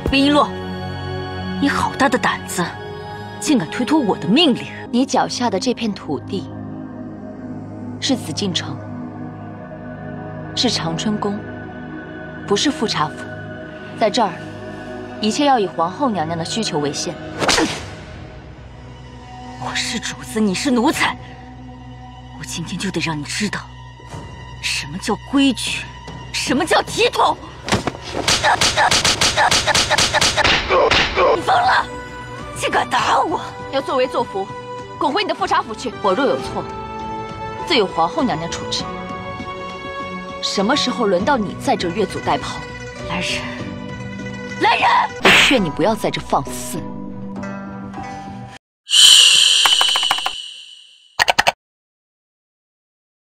冰璎珞，你好大的胆子，竟敢推脱我的命令！ 你脚下的这片土地，是紫禁城，是长春宫，不是富察府。在这儿，一切要以皇后娘娘的需求为先。 我是主子，你是奴才，我今天就得让你知道，什么叫规矩，什么叫体统！你疯了，竟敢打我！ 要作威作福，滚回你的富察府去。我若有错，自有皇后娘娘处置。什么时候轮到你在这越俎代庖？ 来人！来人！ 我劝你不要在这放肆。